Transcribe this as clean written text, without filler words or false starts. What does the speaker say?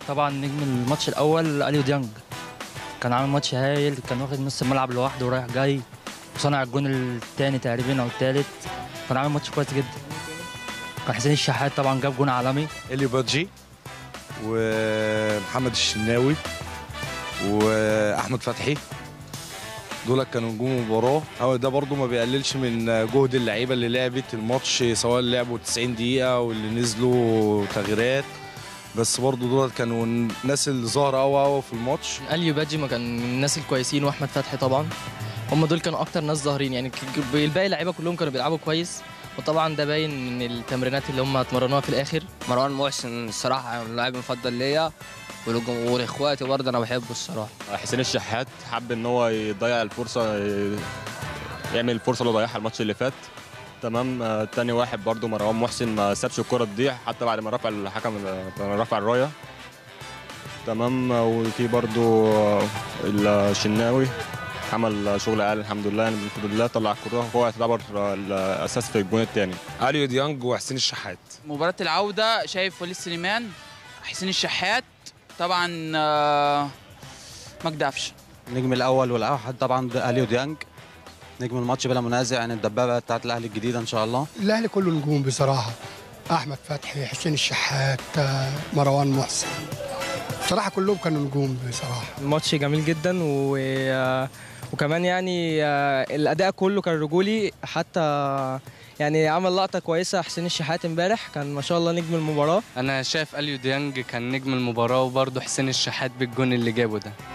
طبعا نجم الماتش الاول اليو ديانج، كان عامل ماتش هايل، كان واخد نص الملعب لوحده ورايح جاي، وصنع الجون الثاني تقريبا او الثالث، كان عامل ماتش كويس جدا. كان حسين الشحات طبعا جاب جون عالمي. اليو بادجي ومحمد الشناوي واحمد فتحي، دول كانوا نجوم المباراه. ده برضو ما بيقللش من جهد اللعيبه اللي لعبت الماتش، سواء لعبوا 90 دقيقه واللي نزلوا تغييرات، بس برضو دول كانوا الناس اللي ظاهره قوي في الماتش. اليو بادجي ما كان من الناس الكويسين، واحمد فتحي طبعا، هم دول كانوا اكتر ناس ظاهرين يعني. الباقي اللعيبه كلهم كانوا بيلعبوا كويس، وطبعا ده باين من التمرينات اللي هم اتمرنوها في الاخر. مروان محسن الصراحه اللاعب المفضل ليا، واخواتي برضه انا بحبه الصراحه. حسين الشحات حب ان هو يضيع الفرصه، يعمل الفرصه اللي ضيعها الماتش اللي فات. تمام. تاني واحد برضه مروان محسن ما سابش الكره تضيع حتى بعد ما رفع الحكم رفع الرايه. تمام. وفي برضه الشناوي عمل شغل عالي الحمد لله، يعني بفضل الله طلع الكره، وهو يعتبر الاساس في الجون الثاني. اليو ديانج وحسين الشحات. مباراة العودة شايف وليد سليمان، حسين الشحات، طبعا مجدي قفشه. النجم الاول والاوحد طبعا اليو ديانج، نجم الماتش بلا منازع، يعني الدبابه بتاعت الاهلي الجديده ان شاء الله. الاهلي كله نجوم بصراحه، احمد فتحي، حسين الشحات، مروان محسن، بصراحه كلهم كانوا نجوم بصراحه. الماتش جميل جدا وكمان يعني الاداء كله كان رجولي، حتى يعني عمل لقطه كويسه حسين الشحات امبارح، كان ما شاء الله نجم المباراه. انا شايف اليو ديانج كان نجم المباراه، وبرضه حسين الشحات بالجون اللي جابه ده.